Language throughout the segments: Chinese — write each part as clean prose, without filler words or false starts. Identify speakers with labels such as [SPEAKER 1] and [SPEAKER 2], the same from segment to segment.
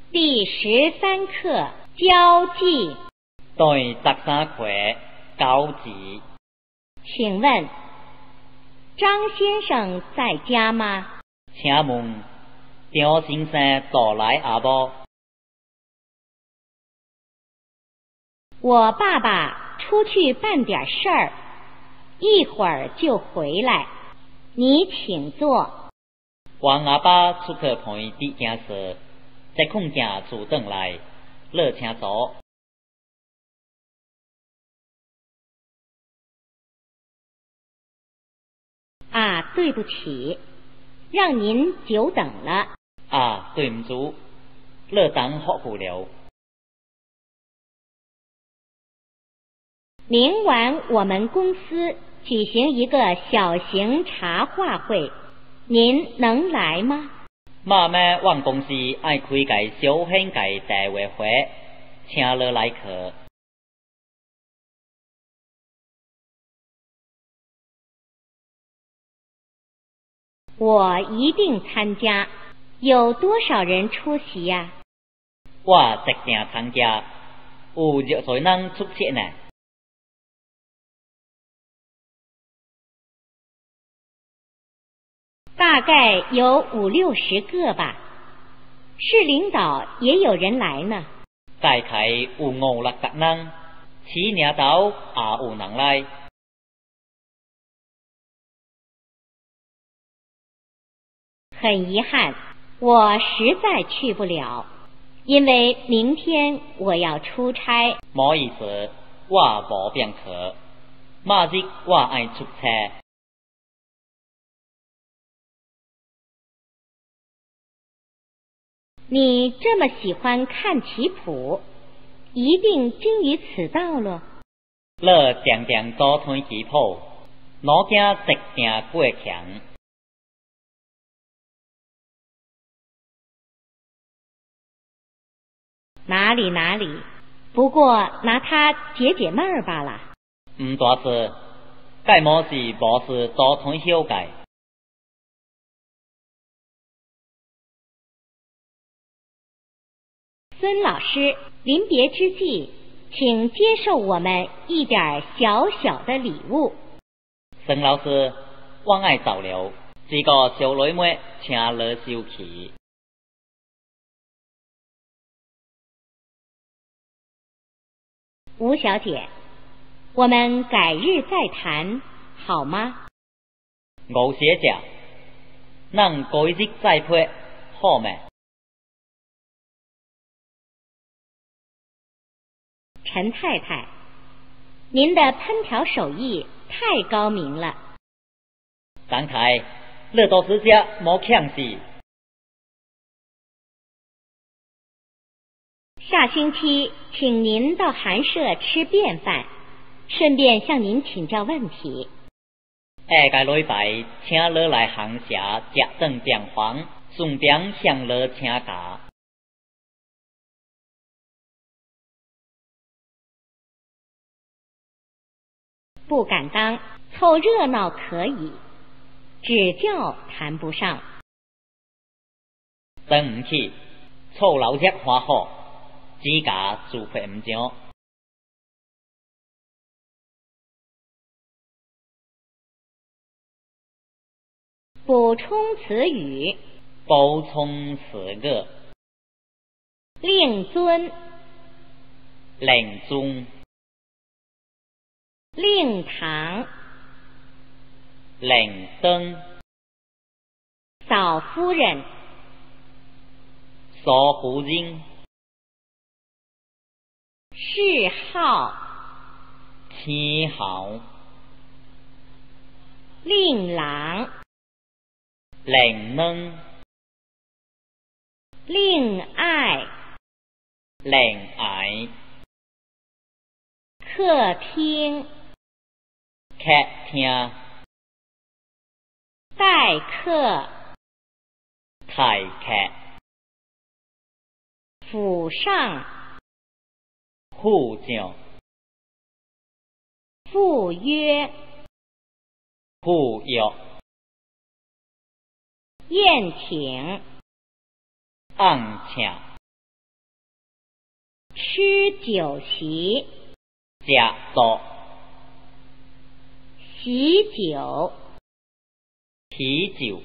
[SPEAKER 1] 第13课交际。
[SPEAKER 2] 第13课交际。
[SPEAKER 1] 请问张先生在家吗？
[SPEAKER 2] 请问张先生倒来啊无？
[SPEAKER 1] 我爸爸出去办点事儿，一会儿就回来，你请坐。
[SPEAKER 2] 阮阿爸出去陪啲件事，即空件坐转来，乐请坐。
[SPEAKER 1] 啊，对不起，让您久等了。
[SPEAKER 2] 啊，对唔住，乐等好久了。
[SPEAKER 1] 明晚我们公司举行一个小型茶话会，您能来吗？
[SPEAKER 2] 晚暝阮公司爱开个小型个茶话会，请乐来去。
[SPEAKER 1] 我一定参加。有多少人出席呀？
[SPEAKER 2] 我一定参加，有热侪人出席呢？
[SPEAKER 1] 大概有50-60个吧。市领导也有人来呢。
[SPEAKER 2] 大概有5-6个人，市领导也有人来。
[SPEAKER 1] 很遗憾，我实在去不了，因为明天我要出差。
[SPEAKER 2] 唔好意思，我无便去。明日我爱出差。
[SPEAKER 1] 你这么喜欢看棋谱，一定精于此道咯。
[SPEAKER 2] 你常常多看棋谱，哪惊一定过强。
[SPEAKER 1] 哪里，不过拿它解解闷儿罢了。
[SPEAKER 2] 唔大事，该么是无事多看晓解。
[SPEAKER 1] 孙老师，临别之际，请接受我们一点小小的礼物。
[SPEAKER 2] 孙老师，我爱走了，这个小妹妹请你收起。
[SPEAKER 1] 吴小姐，我们改日再谈，好吗？
[SPEAKER 2] 吴小姐，咱改日再会，好吗？
[SPEAKER 1] 陈太太，您的烹调手艺太高明了。
[SPEAKER 2] 张太，你都是只冇强势。
[SPEAKER 1] 下星期请您到寒舍吃便饭，顺便向您请教问题。
[SPEAKER 2] 下个礼拜请你来寒舍食顿便饭，顺便向你请教。
[SPEAKER 1] 不敢当，凑热闹可以，指教谈不上。
[SPEAKER 2] 真唔起，凑老热花好，指甲做配唔上。
[SPEAKER 1] 补充词语。
[SPEAKER 2] 补充词语。
[SPEAKER 1] 令尊。
[SPEAKER 2] 令尊。
[SPEAKER 1] 令堂。
[SPEAKER 2] 令灯。
[SPEAKER 1] 嫂夫人。
[SPEAKER 2] 嫂夫人。
[SPEAKER 1] 谥号。
[SPEAKER 2] 谥号。
[SPEAKER 1] 令郎。
[SPEAKER 2] 令人。
[SPEAKER 1] 令爱。
[SPEAKER 2] 令爱。
[SPEAKER 1] 客厅。
[SPEAKER 2] 客厅。
[SPEAKER 1] 待客。
[SPEAKER 2] 待客。
[SPEAKER 1] 府上。
[SPEAKER 2] 副将。
[SPEAKER 1] 赴约。
[SPEAKER 2] 赴约。
[SPEAKER 1] 宴请。
[SPEAKER 2] 宴请。
[SPEAKER 1] 吃酒席，
[SPEAKER 2] 食座，
[SPEAKER 1] 喜酒，
[SPEAKER 2] 喜酒，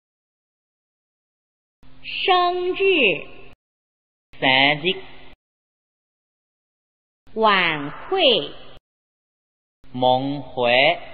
[SPEAKER 1] 生日，
[SPEAKER 2] 生日，
[SPEAKER 1] 晚会，
[SPEAKER 2] 梦会。